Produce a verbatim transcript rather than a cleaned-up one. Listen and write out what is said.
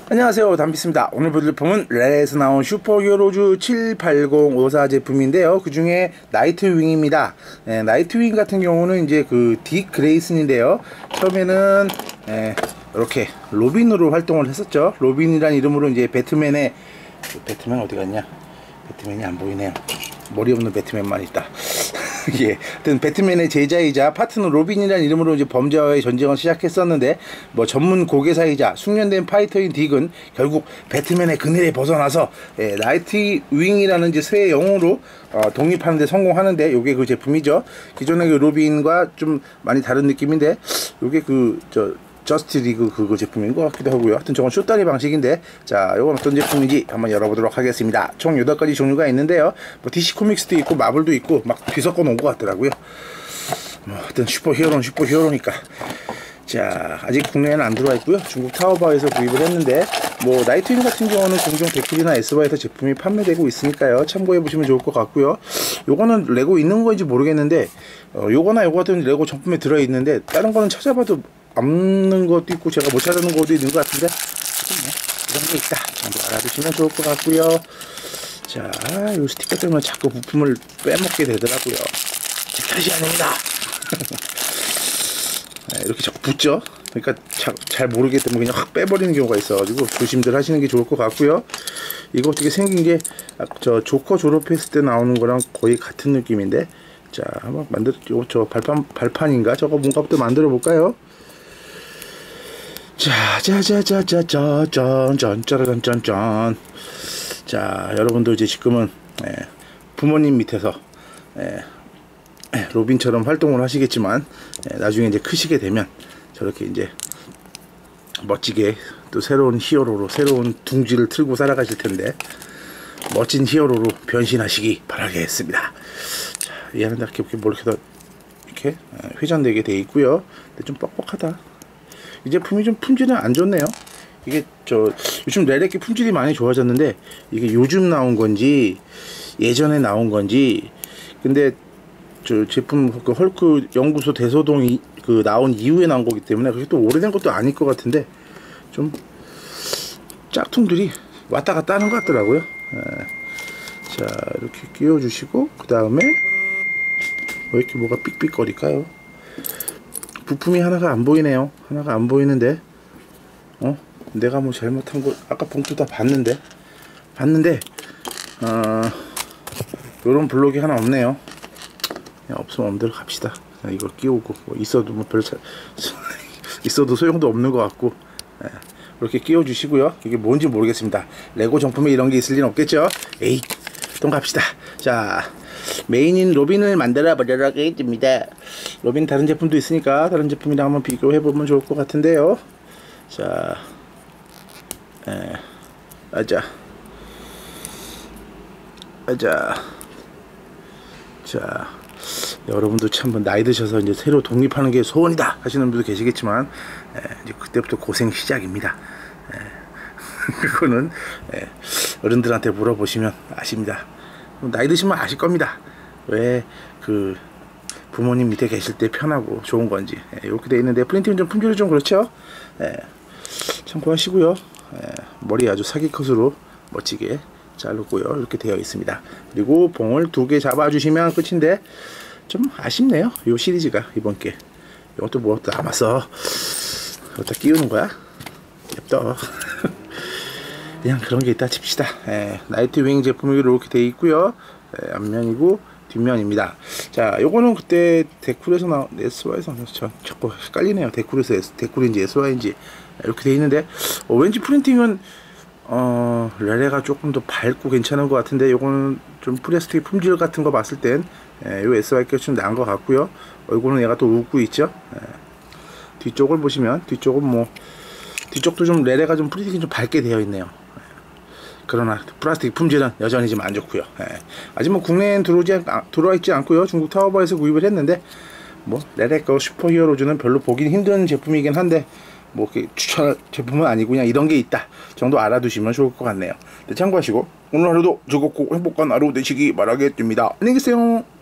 안녕하세요, 담비스입니다. 오늘 보여드릴 제품은 레레에서 나온 슈퍼히어로즈 칠팔공오사 제품인데요. 그 중에 나이트윙입니다. 네, 나이트윙 같은 경우는 이제 그 딕 그레이슨인데요. 처음에는 네, 이렇게 로빈으로 활동을 했었죠. 로빈이란 이름으로 이제 배트맨의 배트맨 어디 갔냐? 배트맨이 안 보이네요. 머리 없는 배트맨만 있다. 예, 하여튼 배트맨의 제자이자 파트너 로빈이라는 이름으로 이제 범죄와의 전쟁을 시작했었는데, 뭐 전문 고개사이자 숙련된 파이터인 딕은 결국 배트맨의 그늘에 벗어나서 예, 나이트윙이라는 이제 새 영웅으로 어, 독립하는 데 성공하는데, 요게 그 제품이죠. 기존의 그 로빈과 좀 많이 다른 느낌인데, 요게 그 저 저스트 리그 그거 제품인 것 같기도 하고요. 하여튼 저건 쇼다리 방식인데, 자, 요건 어떤 제품인지 한번 열어보도록 하겠습니다. 총 여덟 가지 종류가 있는데요. 뭐 디씨 코믹스도 있고 마블도 있고 막 뒤섞어 놓은 것 같더라고요. 뭐 하여튼 슈퍼히어로는 슈퍼히어로니까. 자, 아직 국내에는 안 들어와 있고요. 중국 타오바오에서 구입을 했는데, 뭐 나이트윙 같은 경우는 종종 데쿨이나 에스바에서 제품이 판매되고 있으니까요. 참고해 보시면 좋을 것 같고요. 요거는 레고 있는 건지 모르겠는데, 어, 요거나 요거 같은 레고 정품에 들어 있는데, 다른 거는 찾아봐도 없는 것도 있고 제가 못 찾아는 것도 있는 것 같은데, 뭐 이런 게 있다 정도 알아두시면 좋을 것 같고요. 자, 요 스티커 때문에 자꾸 부품을 빼먹게 되더라고요. 제 탓이 아닙니다. 이렇게 자꾸 붙죠. 그러니까 자, 잘 모르기 때문에 그냥 확 빼버리는 경우가 있어가지고 조심들 하시는 게 좋을 것 같고요. 이거 어떻게 생긴 게 저 조커 졸업했을 때 나오는 거랑 거의 같은 느낌인데, 자, 한번 만들 요 저 발판 발판인가 저거 뭔가부터 만들어 볼까요? 자, 짜자자자자짠 짠짜라짠짠짠. 자, 여러분도 이제 지금은 예, 부모님 밑에서 예, 예, 로빈처럼 활동을 하시겠지만, 예, 나중에 이제 크시게 되면 저렇게 이제 멋지게 또 새로운 히어로로 새로운 둥지를 틀고 살아가실 텐데, 멋진 히어로로 변신하시기 바라겠습니다. 자, 얘는 이렇게 뭘 이렇게 더 이렇게 회전되게 돼 있고요. 근데 좀 뻑뻑하다. 이 제품이 좀 품질은 안 좋네요. 이게 저 요즘 레레기 품질이 많이 좋아졌는데, 이게 요즘 나온 건지 예전에 나온 건지, 근데 저 제품 그 헐크 연구소 대소동이 그 나온 이후에 나온 거기 때문에 그게 또 오래된 것도 아닐 것 같은데, 좀 짝퉁들이 왔다 갔다 하는 것 같더라고요. 예. 자, 이렇게 끼워 주시고, 그 다음에 왜 이렇게 뭐가 삑삑거릴까요? 부품이 하나가 안 보이네요. 하나가 안 보이는데, 어? 내가 뭐 잘못한 거, 아까 봉투 다 봤는데, 봤는데, 어, 요런 블록이 하나 없네요. 그냥 없으면 없는 대로 갑시다. 그냥 이걸 끼우고, 뭐 있어도 뭐 별 차, 있어도 소용도 없는 것 같고, 예, 이렇게 끼워 주시고요. 이게 뭔지 모르겠습니다. 레고 정품에 이런 게 있을 리는 없겠죠? 에이, 또 갑시다. 자, 메인인 로빈을 만들어 보도록 하겠습니다. 로빈 다른 제품도 있으니까 다른 제품이랑 한번 비교해 보면 좋을 것 같은데요. 자, 에, 아자, 아자, 자, 여러분도 참 나이 드셔서 이제 새로 독립하는 게 소원이다 하시는 분도 계시겠지만, 에, 이제 그때부터 고생 시작입니다. 에, 그거는 에, 어른들한테 물어보시면 아십니다. 나이 드시면 아실 겁니다. 왜 그 부모님 밑에 계실 때 편하고 좋은 건지. 예, 이렇게 돼 있는데 프린팅은 좀 품질이 좀 그렇죠. 예, 참고하시고요. 예, 머리 아주 사기 컷으로 멋지게 자르고요. 이렇게 되어 있습니다. 그리고 봉을 두 개 잡아주시면 끝인데, 좀 아쉽네요. 이 시리즈가 이번 게. 이것도 뭐 또 남았어. 이것도 끼우는 거야? 냅둬. 그냥 그런 게 있다 칩시다. 예, 나이트윙 제품이 이렇게 돼 있고요. 예, 앞면이고 뒷면입니다. 자, 요거는 그때 데쿨에서 나온 에스와이에서 저 자꾸 헷갈리네요. 데쿨에서 에스, 데쿨인지 에스와이인지 이렇게 돼 있는데, 어, 왠지 프린팅은 어, 레레가 조금 더 밝고 괜찮은 것 같은데, 요거는 좀 플라스틱 품질 같은 거 봤을 땐 예, 요 에스와이가 좀 나은 것 같고요. 얼굴은 얘가 또 웃고 있죠. 예. 뒤쪽을 보시면 뒤쪽은 뭐 뒤쪽도 좀 레레가 좀 프린팅이 좀 밝게 되어 있네요. 그러나 플라스틱 품질은 여전히 좀 안 좋고요. 예. 아직 뭐 국내엔 들어오지 아, 들어와 있지 않고요. 중국 타오바오에서 구입을 했는데, 뭐 레레 거 슈퍼히어로즈는 별로 보긴 힘든 제품이긴 한데, 뭐 추천할 제품은 아니고 그냥 이런 게 있다 정도 알아두시면 좋을 것 같네요. 네, 참고하시고 오늘 하루도 즐겁고 행복한 하루 되시기 바라겠습니다. 안녕히 계세요.